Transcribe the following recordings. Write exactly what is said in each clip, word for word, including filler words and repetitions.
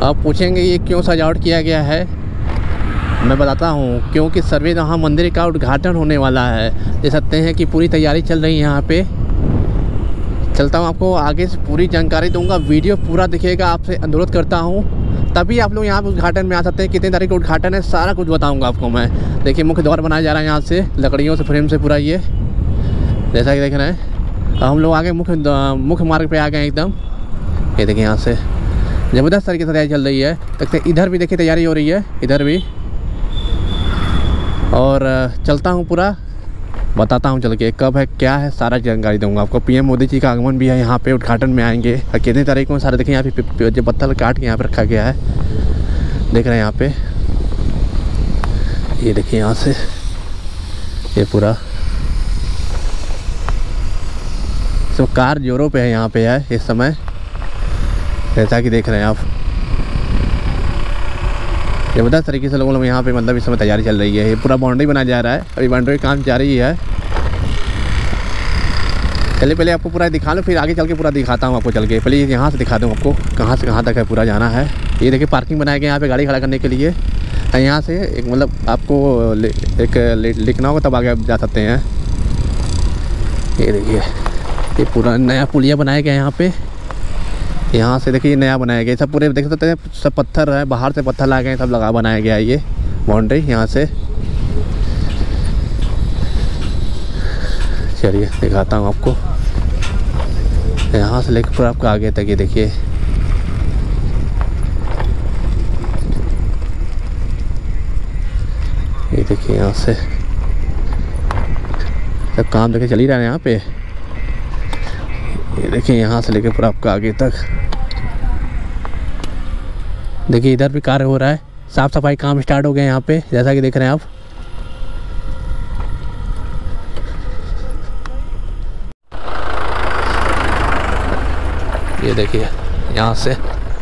आप पूछेंगे ये क्यों सजावट किया गया है, मैं बताता हूँ। क्योंकि सर्वेद महा मंदिर का उद्घाटन होने वाला है। देख सकते हैं कि पूरी तैयारी चल रही है यहाँ पे। चलता हूँ, आपको आगे से पूरी जानकारी दूंगा। वीडियो पूरा दिखेगा, आपसे अनुरोध करता हूँ, तभी आप लोग यहाँ पे उद्घाटन में आ सकते हैं। कितनी तारीख को उद्घाटन है सारा कुछ बताऊँगा आपको मैं। देखिए मुख्य द्वार बनाया जा रहा है यहाँ से लकड़ियों से, फ्रेम से पूरा, ये जैसा कि देख रहे हैं। अब हम लोग आगे मुख्य मुख्य मार्ग पे आ गए एकदम। ये देखिए यहाँ से ज़बरदस्त तरीके से तैयारी चल रही है। देखते इधर भी देखिए तैयारी हो रही है, इधर भी। और चलता हूँ, पूरा बताता हूँ चल के कब है क्या है, सारा जानकारी दूंगा आपको। पीएम मोदी जी का आगमन भी है यहाँ पे, उद्घाटन में आएंगे। कितनी तारीख को सारे देखिए यहाँ पे जो पत्थर काट के यहाँ पे रखा गया है, देख रहे हैं यहाँ पे। ये देखिए यहाँ से ये पूरा सब कार जोरों पे है, यहाँ पे है इस समय, जैसा कि देख रहे हैं आप। ज़बरदस्त तरीके से लोगों लोग यहाँ पे मतलब इस समय तैयारी चल रही है। ये पूरा बाउंड्री बनाया जा रहा है, अभी बाउंड्री काम जारी है। चलिए पहले आपको पूरा दिखा लो, फिर आगे चल के पूरा दिखाता हूँ आपको। चल के पहले यहाँ से दिखा दूँ आपको कहाँ से कहाँ तक है पूरा जाना है। ये देखिए पार्किंग बनाया गया यहाँ पे गाड़ी खड़ा करने के लिए। यहाँ से एक मतलब आपको एक लिखना होगा तब आगे आप जा सकते हैं। ये देखिए ये पूरा नया पुलिया बनाया गया यहाँ पे। यहाँ से देखिए नया बनाया गया, सब पूरे देख सकते हैं, सब पत्थर है, बाहर से पत्थर लाए गए, सब लगा बनाया गया है ये बाउंड्री यहाँ से। चलिए दिखाता हूँ आपको, यहाँ से लेकर पूरा आपको आगे तक। ये देखिए ये देखिए यहाँ से सब काम देखिए चल ही रहा है यहाँ पे। ये देखिए यहाँ से लेकर पूरा आपका आगे तक। देखिए इधर भी कार्य हो रहा है, साफ सफाई काम स्टार्ट हो गया यहाँ पे, जैसा कि देख रहे हैं आप। ये देखिए यहाँ से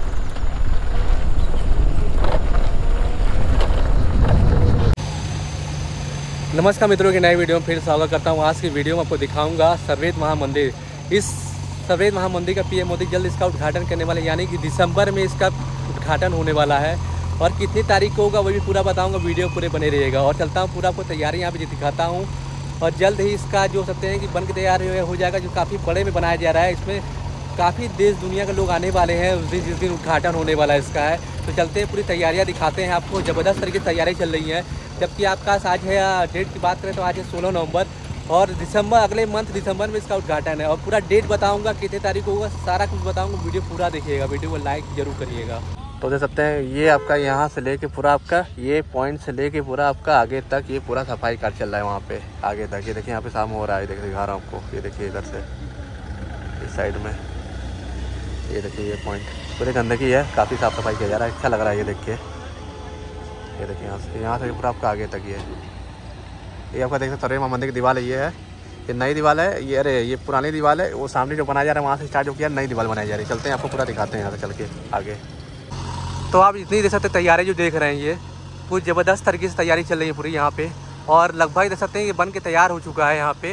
नमस्कार मित्रों की नई वीडियो में फिर स्वागत करता हूँ। आज की वीडियो में आपको दिखाऊंगा सर्वेद महा मंदिर। इस सर्वेद महा मंदिर का पीएम मोदी जल्द इसका उद्घाटन करने वाले, यानी कि दिसंबर में इसका उद्घाटन होने वाला है। और कितनी तारीख को होगा वो भी पूरा बताऊंगा, वीडियो पूरे बने रहिएगा। और चलता हूँ पूरा आपको तैयारी यहाँ पे दिखाता हूँ। और जल्द ही इसका जो सकते हैं कि बन के तैयार हो जाएगा, जो काफ़ी बड़े में बनाया जा रहा है। इसमें काफ़ी देश दुनिया के लोग आने वाले हैं उस दिन जिस दिन उद्घाटन होने वाला है इसका है। तो चलते हैं पूरी तैयारियाँ दिखाते हैं आपको। ज़बरदस्त तरीके से तैयारी चल रही है। जबकि आपका आज है, डेट की बात करें तो आज है सोलह नवंबर, और दिसंबर अगले मंथ दिसंबर में इसका उद्घाटन है। और पूरा डेट बताऊंगा, कितने तारीख को होगा, सारा कुछ बताऊंगा। वीडियो पूरा देखिएगा, वीडियो को लाइक जरूर करिएगा। तो देख सकते हैं ये आपका यहाँ से लेके पूरा आपका ये पॉइंट से लेके पूरा आपका आगे तक ये पूरा सफाई कार्य चल रहा है वहाँ पे आगे तक। ये देखिए यहाँ पे शाम हो रहा है, देखिए दिखा रहा हूँ आपको। ये देखिए इधर से इस साइड में, ये देखिए ये पॉइंट पूरे गंदगी है, काफ़ी साफ़ सफाई किया जा रहा है, अच्छा लग रहा है ये देख के। ये देखिए यहाँ से यहाँ से पूरा आपका आगे तक ये ये आपका देख सकते सर्वेद महा मंदिर की दीवार ये है। ये नई दीवार है, ये अरे ये पुरानी दीवार है। वो सामने जो बनाया जा रहा है वहाँ से स्टार्ट हो किया, नई दीवार बनाई जा रही है। चलते हैं आपको पूरा दिखाते हैं यहाँ से चल के आगे। तो आप इतनी देख सकते तैयारी जो देख रहे हैं, ये पूरी ज़बरदस्त तरीके से तैयारी चल रही है पूरी यहाँ पे। और लगभग देख सकते हैं ये बन के तैयार हो चुका है यहाँ पे।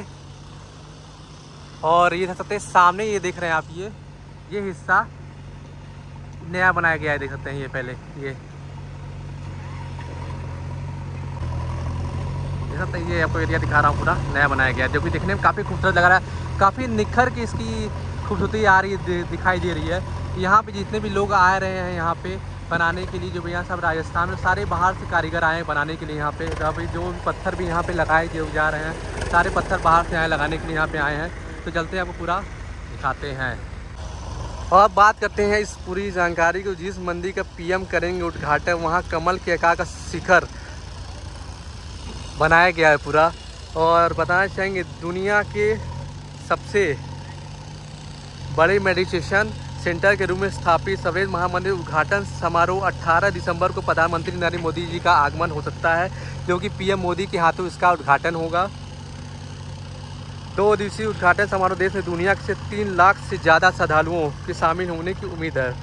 और ये देख सकते हैं सामने, ये देख रहे हैं आप, ये ये हिस्सा नया बनाया गया है, देख सकते हैं। ये पहले ये ये आपको एरिया दिखा रहा हूँ, पूरा नया बनाया गया है, जो कि देखने में काफ़ी खूबसूरत लग रहा है। काफ़ी निखर की इसकी खूबसूरती आ रही है, दिखाई दे रही है। यहाँ पे जितने भी लोग आ रहे हैं यहाँ पे बनाने के लिए, जो भैया सब राजस्थान में सारे बाहर से कारीगर आए हैं बनाने के लिए यहाँ पे। अभी जो पत्थर भी यहाँ पे लगाए जो जा रहे हैं, सारे पत्थर बाहर से आए लगाने के लिए यहाँ पे आए हैं। तो चलते हैं आपको पूरा दिखाते हैं और बात करते हैं इस पूरी जानकारी को। जिस मंदिर का पीएम करेंगे उद्घाटन, वहाँ कमल के आकार का शिखर बनाया गया है पूरा। और बताना चाहेंगे दुनिया के सबसे बड़े मेडिटेशन सेंटर के रूप में स्थापित सर्वेद महा मंदिर उद्घाटन समारोह अठारह दिसंबर को प्रधानमंत्री नरेंद्र मोदी जी का आगमन हो सकता है, जो कि पीएम मोदी के हाथों इसका उद्घाटन होगा। दो दिवसीय उद्घाटन समारोह देश में दुनिया से तीन लाख से ज़्यादा श्रद्धालुओं के शामिल होने की उम्मीद है।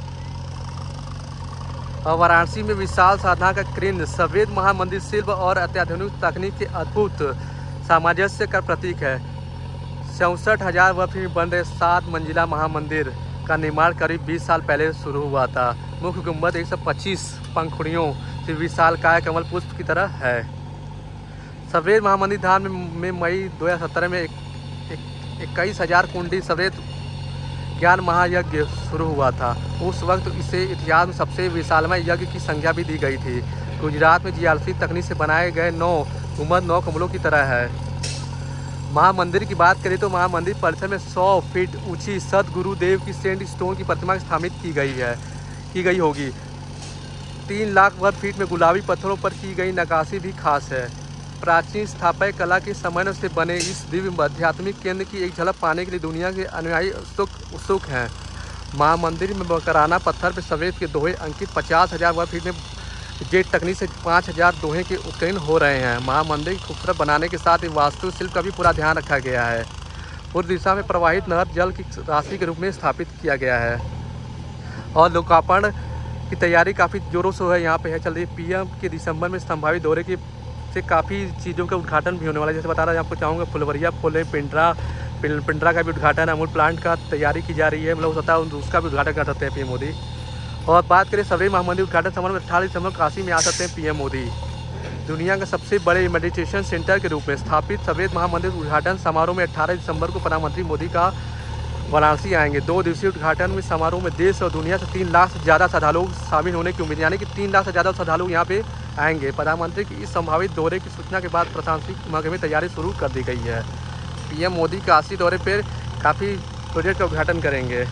और वाराणसी में विशाल साधना का केंद्र सर्वेद महा मंदिर शिल्प और अत्याधुनिक तकनीक के अद्भुत सामंजस्य का प्रतीक है। चौंसठ हजार वर्ष में बन रहे सात मंजिला महामंदिर का निर्माण करीब बीस साल पहले शुरू हुआ था। मुख्य गुंबद एक सौ पच्चीस पंखुड़ियों से विशालकाय कमल पुष्प की तरह है। सफेद महामंदिर धाम में, में मई दो हज़ार सत्रह में इक्कीस हजार कुंडी सफेद ज्ञान महायज्ञ शुरू हुआ था। उस वक्त इसे इतिहास में सबसे विशालमय यज्ञ की संज्ञा भी दी गई थी। गुजरात में जीआरसी तकनीक से बनाए गए नौ गुंबद नौ कमलों की तरह है। महामंदिर की बात करें तो महामंदिर परिसर में सौ फीट ऊंची सदगुरुदेव की सैंड स्टोन की प्रतिमा स्थापित की गई है की गई होगी। तीन लाख वर्ग फीट में गुलाबी पत्थरों पर की गई नक्काशी भी खास है। प्राचीन स्थापत्य कला के समन्वय से बने इस दिव्य आध्यात्मिक केंद्र की एक झलक पाने के लिए दुनिया के अनुयायी उत्सुक उत्सुक हैं। महामंदिर में बकराना पत्थर पर सफेद के दोहे अंकित पचास हजार वर्ग फीट में जेट तकनीक से पाँच हजार दोहे के उत्कीर्ण हो रहे हैं। महामंदिर को खूबसूरत बनाने के साथ ही वास्तुशिल्प का भी पूरा ध्यान रखा गया है। पूर्व दिशा में प्रवाहित नहर जल की राशि के रूप में स्थापित किया गया है और लोकार्पण की तैयारी काफ़ी जोरों से है यहाँ पे है चल रही है। पीएम के दिसंबर में संभावित दौरे की से काफ़ी चीज़ों का उद्घाटन भी होने वाला है। जैसे बता रहा आपको चाहूँगा फुलवरिया पुल पिंडरा पिंडरा का भी उद्घाटन, अमूल प्लांट का तैयारी की जा रही है, मतलब हो सकता है उसका भी उद्घाटन कर सकते हैं पीएम मोदी। और बात करें सफेद महामंदिर उद्घाटन समारोह में अठारह दिसंबर काशी में आ सकते हैं पीएम मोदी। दुनिया का सबसे बड़े मेडिटेशन सेंटर के रूप में स्थापित सफेद महामंदिर उद्घाटन समारोह में अठारह दिसंबर को प्रधानमंत्री मोदी का वाराणसी आएंगे। दो दिवसीय उद्घाटन में समारोह में देश और दुनिया से तीन लाख से ज़्यादा श्रद्धालु शामिल होने की उम्मीद, यानी कि तीन लाख से ज़्यादा श्रद्धालु यहाँ पे आएंगे। प्रधानमंत्री की इस संभावित दौरे की सूचना के बाद प्रशासनिक महकमे में तैयारी शुरू कर दी गई है। पीएम मोदी काशी दौरे पर काफ़ी प्रोजेक्ट का उद्घाटन करेंगे।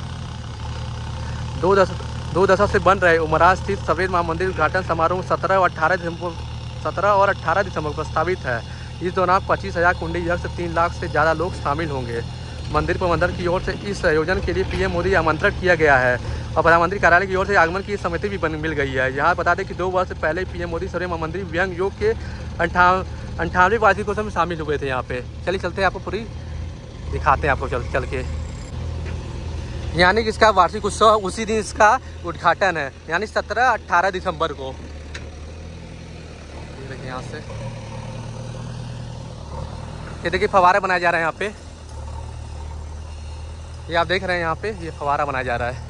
दो दस दो दशक से बन रहे उमरा स्थित सफेद महामंदिर उद्घाटन समारोह सत्रह और अठारह दिसंबर सत्रह और अठारह दिसंबर को प्रस्तावित है। इस दौरान पच्चीस हजार कुंडी यज्ञ से तीन लाख से ज़्यादा लोग शामिल होंगे। मंदिर प्रबंधन की ओर से इस आयोजन के लिए पीएम मोदी आमंत्रित किया गया है और प्रधानमंत्री कार्यालय की ओर से आगमन की समिति भी बन मिल गई है। यहाँ बता दें कि दो वर्ष पहले पीएम मोदी सफेद महामंदिर व्यंग योग के अंठावन अंठानवे वार्षिकोत्सव में शामिल हुए थे यहाँ पे। चलिए चलते हैं, आपको पूरी दिखाते हैं आपको चल चल के। यानी कि इसका वार्षिक उत्सव उसी दिन इसका उद्घाटन है, यानी सत्रह अट्ठारह दिसंबर को। ये देखिए यहाँ से, ये देखिए फव्वारा बनाया जा रहा है यहाँ पे। ये आप देख रहे हैं यहाँ पे, ये फव्वारा बनाया जा रहा है।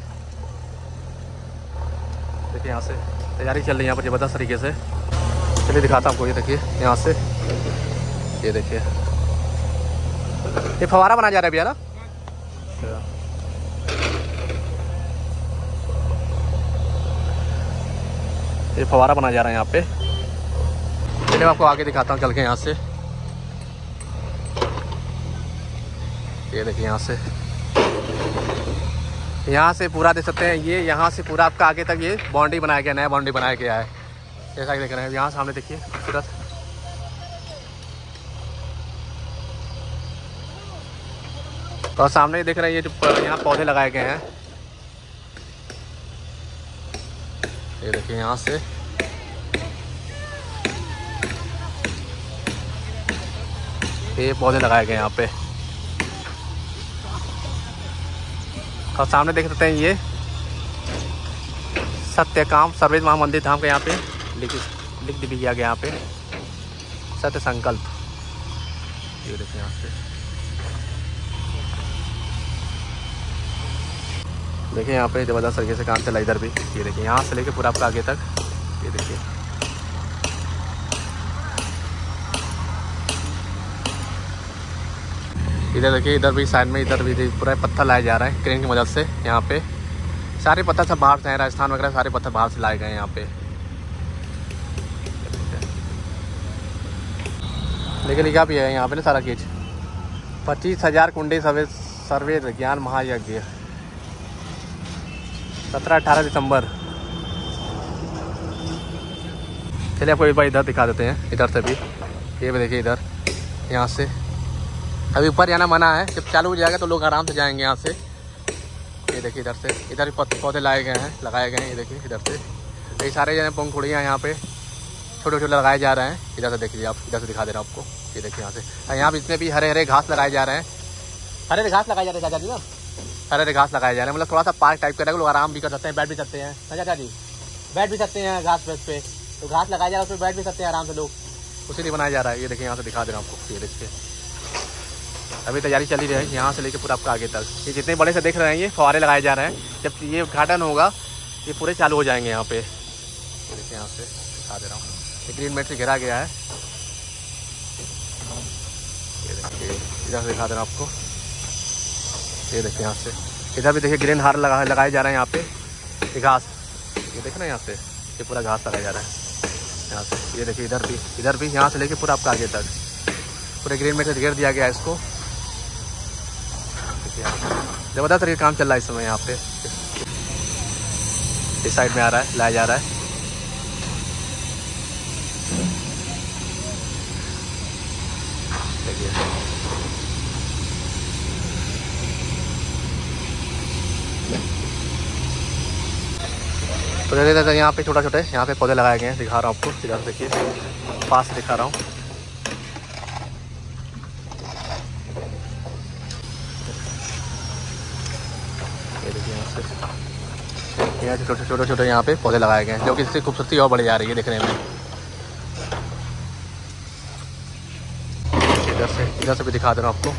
देखिए यहाँ से तैयारी चल रही है यहाँ पर जबरदस्त तरीके से। चलिए दिखाता हूँ आपको, ये देखिए यहाँ से, ये देखिए ये फव्वारा बनाया जा रहा है भैया ना। ये फव्वारा बनाया जा रहा है यहाँ पे। चलिए आपको आगे दिखाता हूँ चल के यहाँ से। ये देखिए यहाँ से, यहाँ से पूरा देख सकते हैं। ये यहाँ से पूरा आपका आगे तक ये बाउंड्री बनाया गया, नया बाउंड्री बनाया गया है। जैसा कि देख रहे हैं यहाँ सामने देखिए खूबसूरत। और सामने देख रहे हैं ये जो यहाँ पौधे लगाए गए हैं, ये देखिए यहाँ से। ये पौधे लगाए गए यहाँ पे। और सामने देख सकते हैं ये सत्यकाम सफेद महामंदिर धाम का यहाँ पे लिख लिख भी किया गया यहाँ पे, सत्य संकल्प। ये देखिए यहाँ से, देखिए यहाँ पे जबरदस्त तरीके से काम चला इधर भी। ये देखिए यहाँ से लेके पूरा आपका आगे तक, ये देखिए इधर देखिए, इधर भी साइड में इधर भी पूरा पत्थर लाया जा रहा है क्रेन की मदद से। यहाँ पे सारे पत्थर सब बाहर से हैं, राजस्थान वगैरह सारे पत्थर बाहर से लाए गए हैं यहाँ पे। लेकिन क्या भी है यहाँ पे ना सारा चीज। पच्चीस हजार कुंडी सवे सर्वे ज्ञान महायज्ञ सत्रह अठारह दिसंबर। चलिए आपको एक बार इधर दिखा देते हैं, इधर से भी। ये भी देखिए इधर, यहाँ से अभी ऊपर जाना मना है, जब चालू हो जाएगा तो लोग आराम से जाएंगे यहाँ से। ये देखिए इधर से, इधर भी पौधे लाए गए हैं, लगाए गए हैं। ये देखिए इधर से कई सारे जने पंखुड़ियाँ यहाँ पे छोटे छोटे लगाए जा रहे हैं। इधर से देखिए आप, इधर से दिखा दे रहा हूँ आपको। ये देखिए यहाँ से, यहाँ पे इतने भी हरे हरे घास लगाए जा रहे हैं। हरे हरे घास लगाए जा रहे हैं चाचा जी ना, हरे हरे घास लगाए जा रहे हैं। मतलब थोड़ा सा पार्क टाइप का, लोग आराम भी कर सकते हैं, बैठ भी सकते हैं ना चाचा जी, बैठ भी सकते हैं घास पे। तो घास लगाया जा रहा है, उस पर बैठ भी सकते हैं आराम से लोग, उसी लिए बनाया जा रहा है। ये देखिए यहाँ से दिखा दे रहा हूँ आपको। ये देखिए अभी तैयारी चली रही है यहाँ से लेके पूरा आपका आगे तक। ये जितने बड़े से देख रहे हैं ये फव्वारे लगाए जा रहे हैं। जब ये उद्घाटन होगा ये पूरे चालू हो जाएंगे यहाँ पे। देखिए यहाँ से दिखा दे रहा हूँ, ये ग्रीन मैट से घेरा गया है। ये देखिए इधर से दिखा दे रहा हूँ आपको, ये देखिए यहाँ से इधर भी देखिए ग्रीन हार लगा लगाए जा रहे हैं यहाँ पे। ये घास, ये देख ना यहाँ से ये पूरा घास लगाया जा रहा है यहाँ से। ये देखिए इधर भी, इधर भी यहाँ से लेके पूरा आपका आगे तक पूरे ग्रीन मैट से घेर दिया गया है इसको। देखिए ज़बरदस्त तरीके काम चल रहा है इस समय यहाँ पे। इस साइड में आ रहा है, लाया जा रहा है। देखिए तो जैसे यहाँ पे छोटा छोटे यहाँ पे पौधे लगाए गए हैं, दिखा रहा हूँ आपको। इधर देखिए पास से दिखा रहा हूँ। ये देखिए यहाँ से यहाँ से छोटे छोटे छोटे यहाँ पे पौधे लगाए गए हैं, जो कि इससे खूबसूरती और बढ़ जा रही है देखने में। इधर से इधर से भी दिखा दे रहा हूँ आपको।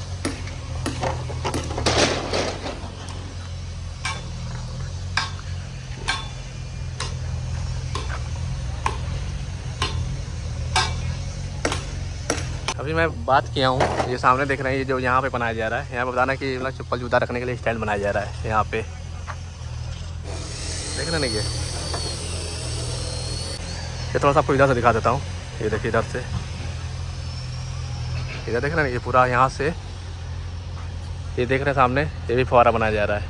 अभी मैं बात किया हूँ, ये सामने देख रहे हैं, ये जो यहाँ पे बनाया जा रहा है, यहाँ पे बताना कि मतलब चप्पल जूता रखने के लिए स्टैंड बनाया जा रहा है यहाँ पे। देख रहे नहीं, ये ये थोड़ा सा आपको इधर से दिखा देता हूँ। ये देखिए इधर से, इधर देख रहे हैं, ये पूरा यहाँ से ये देख रहे हैं सामने, ये भी फुहारा बनाया जा रहा है।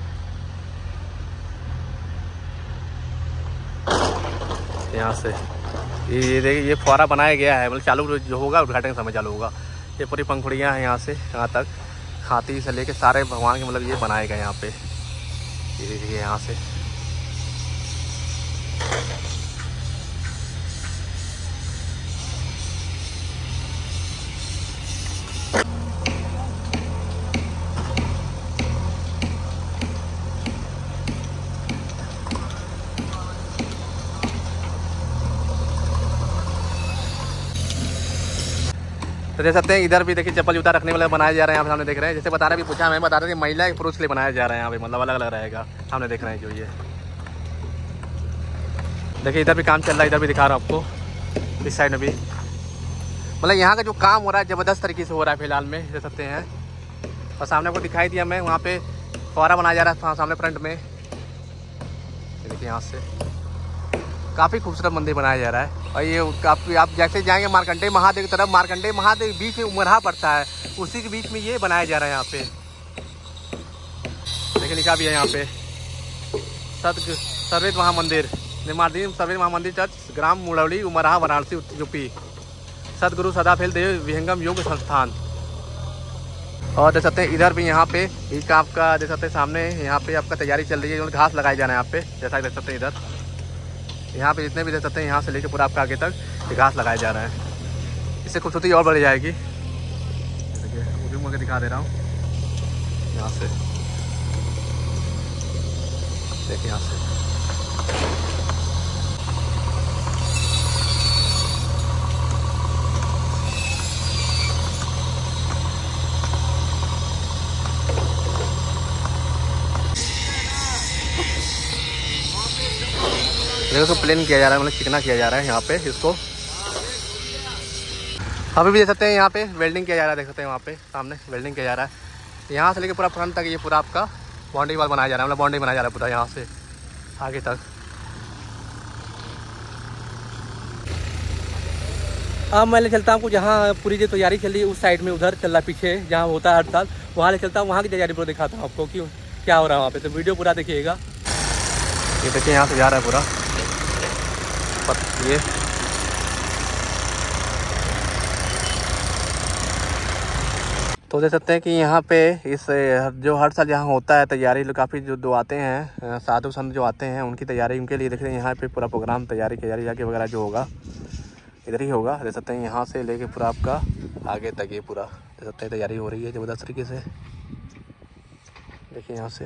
यहाँ से ये देखिए ये फुहारा बनाया गया है, मतलब चालू जो होगा उद्घाटन के समय चालू होगा। ये पूरी पंखुड़ियाँ हैं यहाँ से यहाँ तक, हाथी से लेके सारे भगवान के मतलब ये बनाए गए यहाँ पे। ये देखिए यहाँ से तो देख सकते हैं इधर भी देखिए चप्पल जूता रखने वाले बनाए जा रहे हैं। यहाँ सामने देख रहे हैं, जैसे बता रहे भी पूछा, मैं बता रहे थे महिला या पुरुष के लिए बनाया जा रहा है यहाँ पे, मतलब अलग अलग रहेगा। सामने देख रहे हैं जो ये देखिए इधर भी काम चल रहा है, इधर भी दिखा रहा हूँ आपको। इस साइड में भी मतलब यहाँ का जो काम हो रहा है ज़बरदस्त तरीके से हो रहा है फिलहाल में, देख सकते हैं। और सामने आपको दिखाई दिया मैं, वहाँ पे फुहारा बनाया जा रहा है सामने फ्रंट में। देखिए यहाँ से काफ़ी खूबसूरत मंदिर बनाया जा रहा है। और ये काफ़ी आप जैसे जाएंगे मार्कंडेय महादेव की तरफ, मार्कंडेय महादेव बीच में उमरहा पड़ता है, उसी के बीच में ये बनाया जा रहा है यहाँ पे। देखिए लिखा भी है यहाँ पे सद सर्वेद महामंदिर निर्माणाधीन सर्वेद महामंदिर चर्च ग्राम मुड़ौली उमरहा वाराणसी यूपी सदगुरु सदाफेल देव विहंगम योग संस्थान। और देख सकते हैं इधर भी यहाँ पे एक आपका देख सकते हैं सामने यहाँ पे आपका तैयारी चल रही है, घास लगाए जा रहे हैं यहाँ पे। जैसा देख सकते हैं इधर यहाँ पे जितने भी देख सकते हैं यहाँ से लेके पूरा आपका आगे तक घास लगाया जा रहा है, इससे खूबसूरती और बढ़ जाएगी। देखिए जूम करके दिखा दे रहा हूँ यहाँ से, देखिए यहाँ से देखो तो प्लेन किया जा रहा है, मतलब चिकना किया जा रहा है यहाँ पे इसको। अभी भी देख सकते हैं यहाँ पे वेल्डिंग किया जा रहा है, देख सकते हैं वहाँ पे सामने वेल्डिंग किया जा रहा है। यहाँ से लेके पूरा फ्रंट तक ये पूरा आपका बाउंड्री वाल बनाया जा रहा है, मतलब बाउंड्री बनाया जा रहा है पूरा यहाँ से आगे तक। अब मैं ले चलता हूँ जहाँ पूरी जो तैयारी चल रही है उस साइड में, उधर चल रहा है पीछे जहाँ होता है हर साल, वहाँ ले चलता हूँ, वहाँ की तैयारी पूरा दिखाता हूँ आपको कि क्या हो रहा है वहाँ पे। तो वीडियो पूरा देखिएगा। ये देखिए यहाँ से जा रहा है पूरा ये तो देख सकते हैं कि यहाँ पे इस जो हर साल यहाँ होता है तैयारी, लोग काफ़ी जो दो आते हैं साधु संत जो आते हैं उनकी तैयारी, उनके लिए देख रहे हैं यहाँ पे पूरा प्रोग्राम तैयारी तैयारी जाके वगैरह जो होगा इधर ही होगा। देख सकते हैं यहाँ से लेके पूरा आपका आगे तक ये पूरा देख सकते हैं तैयारी हो रही है ज़बरदस्त तरीके से। देखिए यहाँ से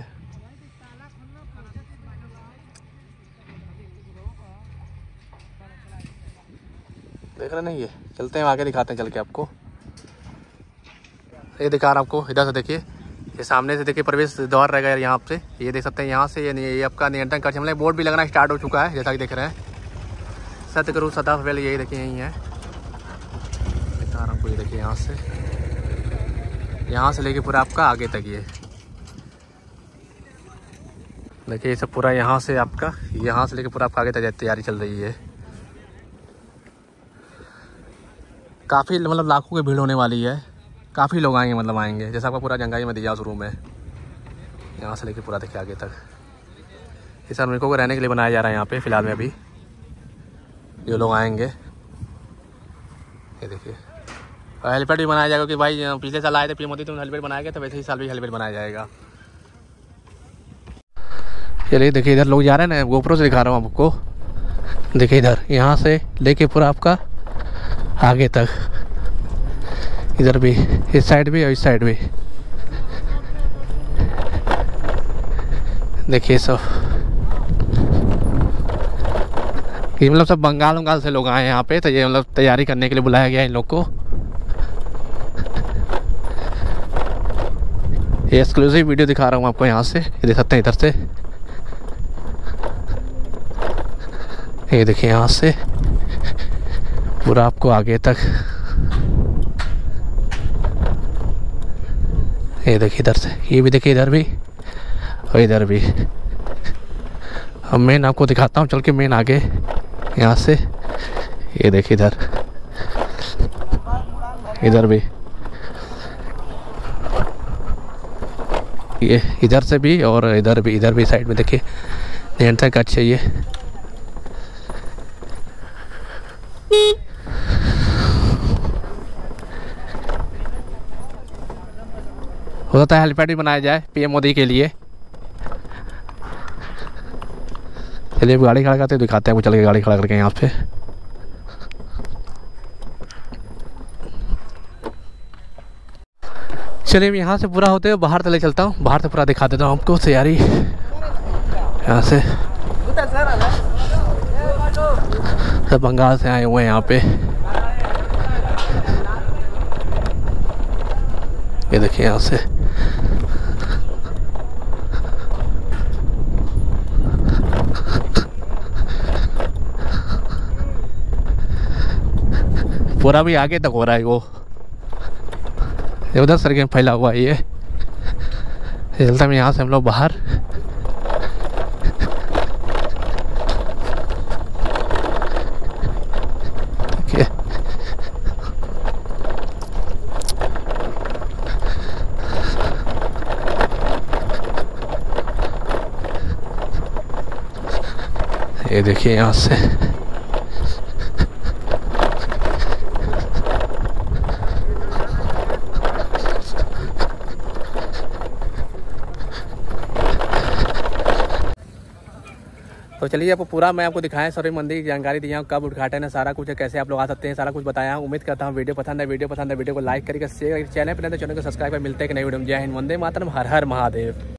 देख रहे नहीं, ये चलते हैं आगे दिखाते हैं चल के आपको। ये दिखा रहा हूँ आपको इधर से, देखिए ये सामने से देखिए प्रवेश द्वार रहेगा यहाँ पे, ये देख सकते हैं यहाँ से। ये, ये आपका नियंत्रण कक्ष मतलब बोर्ड भी लगना स्टार्ट हो चुका है जैसा कि देख रहे हैं। सतगुरु सदा पहले यही देखिए यही है, दिखा रहा हूँ आपको। ये देखिए यहाँ से यहाँ से लेके पूरा आपका आगे तक ये देखिए, ये सब पूरा यहाँ से आपका यहाँ से लेके पूरा आपका आगे तक तैयारी चल रही है। काफ़ी मतलब लाखों की भीड़ होने वाली है, काफ़ी लोग आएंगे मतलब आएंगे। जैसा आपका पूरा जंगाई में दिया उस रूम है, यहाँ से लेके पूरा देखिए आगे तक। ये श्रमिकों को रहने के लिए बनाया जा रहा है यहाँ पे फिलहाल में अभी, जो लोग आएंगे। ये देखिए और हेलीपैड भी बनाया जाएगा कि भाई पिछले साल आए थे पीएम मोदी तो हेलीपैड बनाया गया, तो वैसे ही साल भी हेलीपैड बनाया जाएगा। चलिए देखिए इधर लोग जा रहे हैं ना, गोप्रो से दिखा रहा हूँ आपको। देखिए इधर यहाँ से लेके पूरा आपका आगे तक, इधर भी, इस साइड भी और इस साइड भी देखिए सब। ये मतलब सब बंगाल बंगाल से लोग आए हैं यहाँ पे, तो ये मतलब तैयारी करने के लिए बुलाया गया है इन लोग को। ये एक्सक्लूसिव वीडियो दिखा रहा हूँ आपको यहाँ से, ये देख सकते हैं इधर से। ये देखिए यहाँ से पूरा आपको आगे तक, ये देखिए इधर से, ये भी देखिए इधर भी और इधर भी। अब मेन आपको दिखाता हूँ चल के मेन आगे यहाँ से। ये देखिए इधर इधर भी, ये इधर से भी और इधर भी, इधर भी साइड में देखिए नियंत्रण कक्ष है ये। हो सकता है हेलीपैड भी बनाया जाए पीएम मोदी के लिए। चलिए गाड़ी खड़ा करते दिखाते हैं, वो चल के गाड़ी खड़ा करके यहाँ पे। चलिए यहाँ से पूरा होते हुए बाहर चले चलता हूँ, बाहर से पूरा दिखा देता हूँ आपको तैयारी यहाँ से। सब बंगाल से आए हुए हैं यहाँ पे, ये देखिए यहाँ से। पूरा भी आगे तक हो रहा है वो, उधर सड़क में फैला हुआ है ये। चलता मैं यहाँ से हम लोग बाहर। देखिए ये देखिए यहाँ से तो चलिए आपको पूरा मैं आपको दिखाया सौरभ मंदिर की जानकारी दी हूँ, कब उद्घाटन है, सारा कुछ है, कैसे आप लोग आ सकते हैं, सारा कुछ बताया हूँ। उम्मीद करता हूँ वीडियो पसंद है, वीडियो पसंद है वीडियो को लाइक करके शेयर करके चैनल पर नहीं तो चैनल को सब्सक्राइब कर। मिलते हैं कि नई वीडियो में। जय हिंद, वंदे मातरम, हर हर महादेव।